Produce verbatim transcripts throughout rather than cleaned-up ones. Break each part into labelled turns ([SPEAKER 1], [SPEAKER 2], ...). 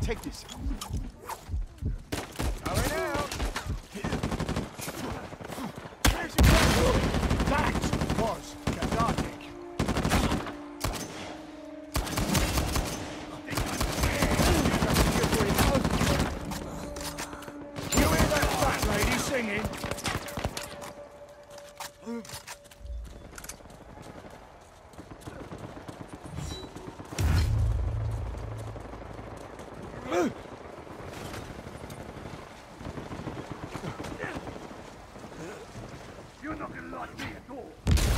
[SPEAKER 1] take this.
[SPEAKER 2] Going out.
[SPEAKER 1] That was cathartic. You hear that fat lady singing?
[SPEAKER 2] You're not gonna like me at all.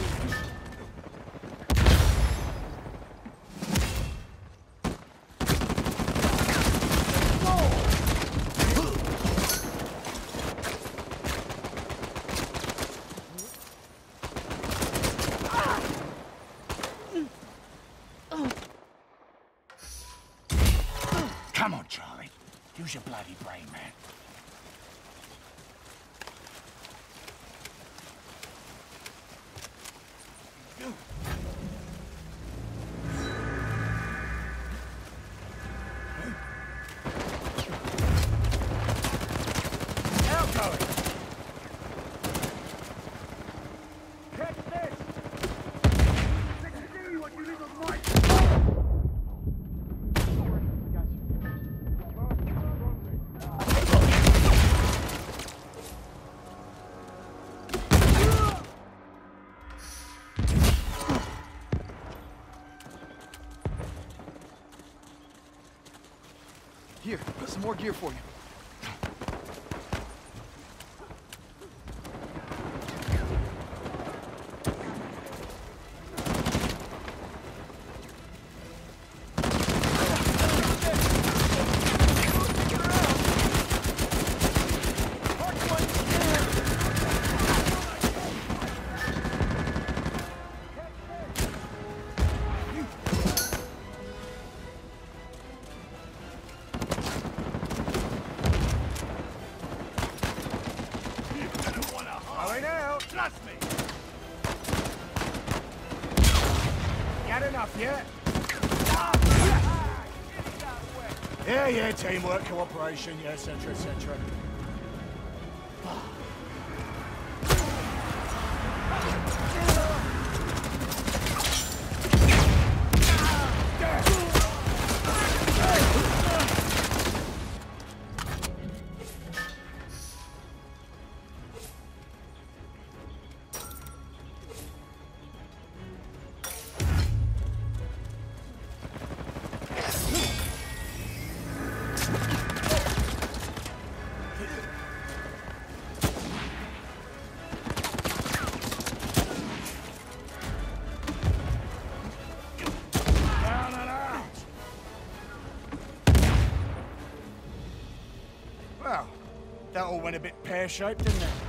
[SPEAKER 1] Come on, Charlie. Use your bloody brain, man. Outgoing.
[SPEAKER 2] Catch this! Let me see what you little might.
[SPEAKER 1] Here, got some more gear for you.
[SPEAKER 2] Going out.
[SPEAKER 1] Trust me.
[SPEAKER 2] Got enough yet?
[SPEAKER 1] Yeah, yeah, teamwork, cooperation, yeah, et cetera, et cetera.
[SPEAKER 2] Down and out.
[SPEAKER 1] Well, that all went a bit pear-shaped, didn't it?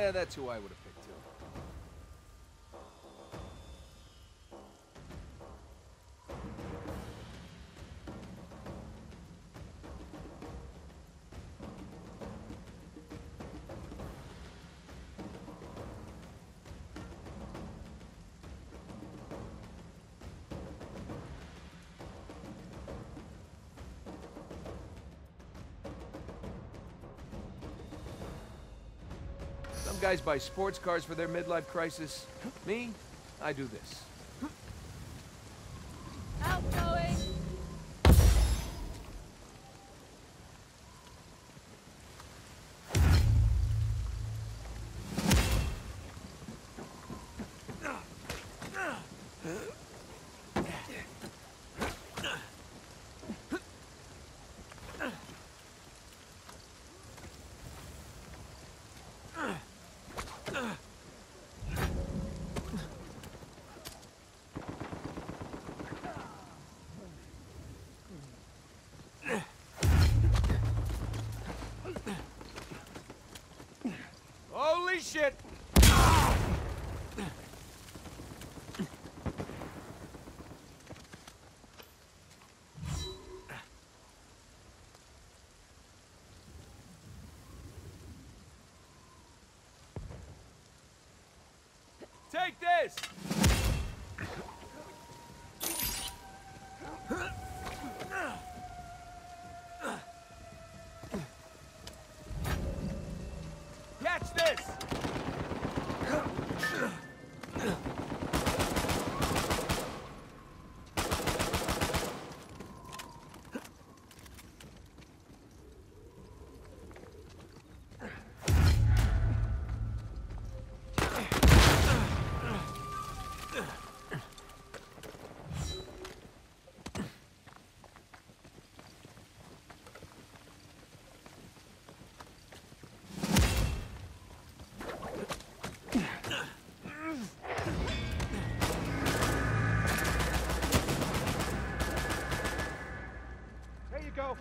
[SPEAKER 3] Yeah, that's who I would have picked too. Some guys buy sports cars for their midlife crisis. Me, I do this.
[SPEAKER 4] Outgoing!
[SPEAKER 3] Holy shit! Take this! Catch this!
[SPEAKER 2] There you go.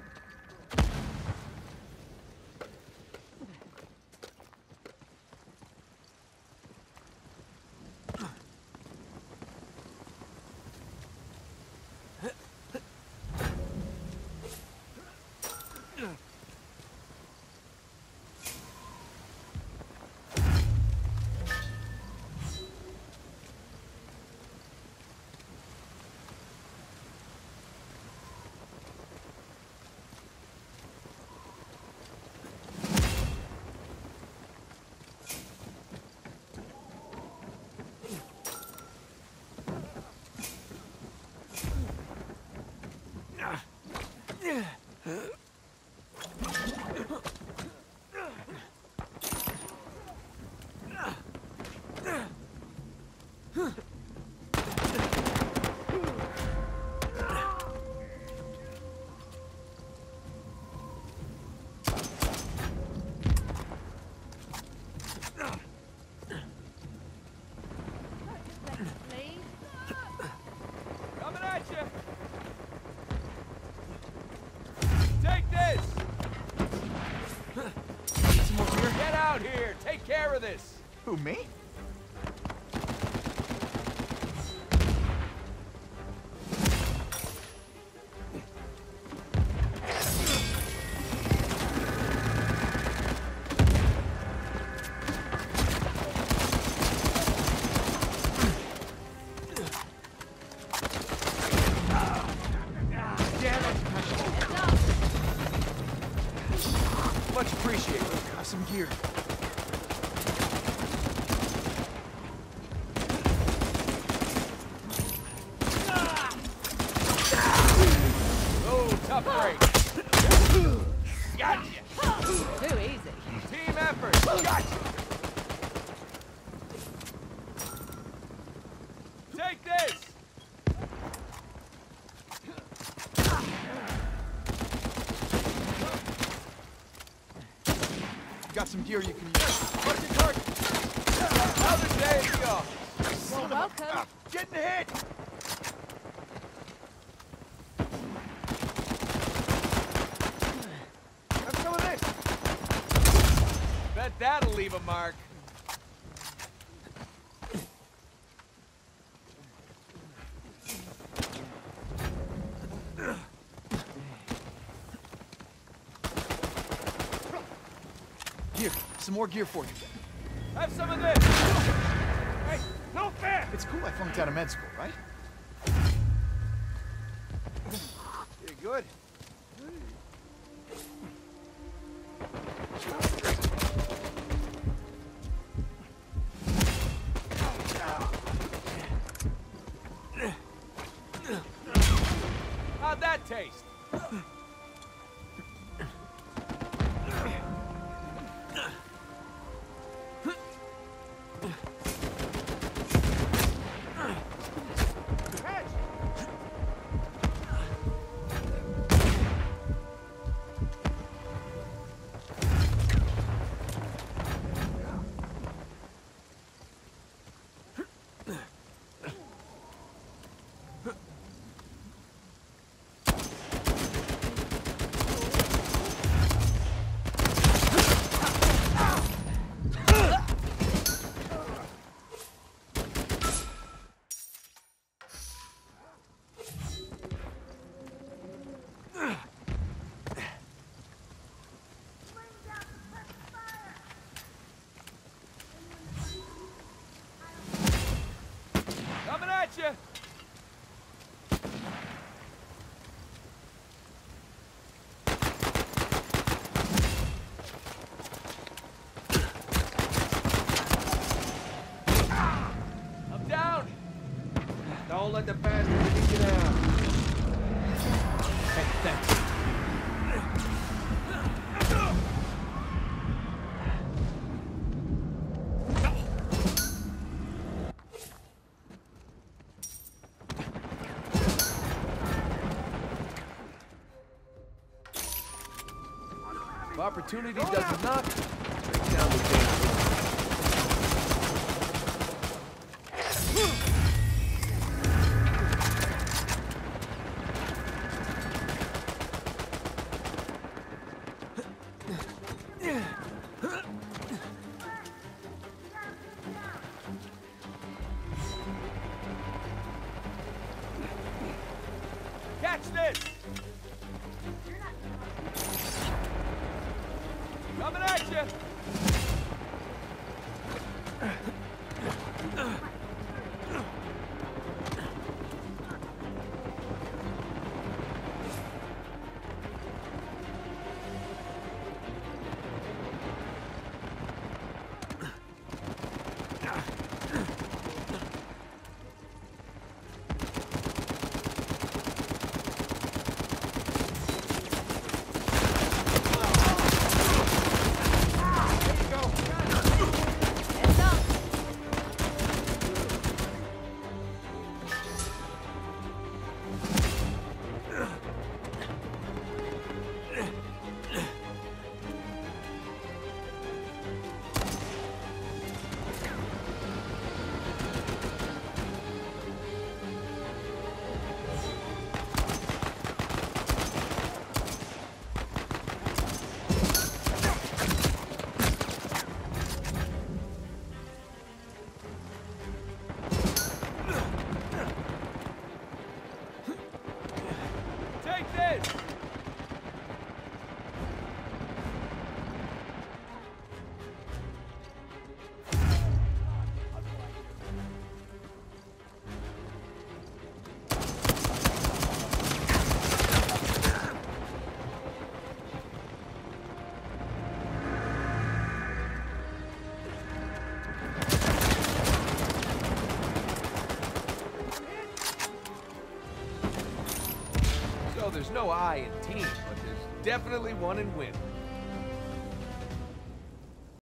[SPEAKER 4] Please?
[SPEAKER 3] Coming at you! Take this!
[SPEAKER 5] Some more beer?
[SPEAKER 3] Get out here! Take care of this!
[SPEAKER 5] Who, me?
[SPEAKER 3] Much appreciated.
[SPEAKER 5] Got some gear.
[SPEAKER 3] Oh, tough break. Gotcha!
[SPEAKER 4] Too easy.
[SPEAKER 3] Team effort! Gotcha! Take this!
[SPEAKER 5] Got some gear you can use.
[SPEAKER 3] Target, target! Another day at the office.
[SPEAKER 4] You're welcome.
[SPEAKER 5] Getting hit!
[SPEAKER 2] Have some of this.
[SPEAKER 3] Bet that'll leave a mark.
[SPEAKER 5] Gear. Some more gear for you.
[SPEAKER 3] Have some of this.
[SPEAKER 2] Hey, no fair!
[SPEAKER 5] It's cool I flunked out of med school, right?
[SPEAKER 3] Pretty good. How'd that taste? Coming at you. I'm down. Don't let the bastard get you down. Hey, thanks. If opportunity doesn't knock, straight down the danger. Catch this! Coming at you!
[SPEAKER 4] Heads up.
[SPEAKER 3] Take this! So there's no I in team, but there's definitely one in win.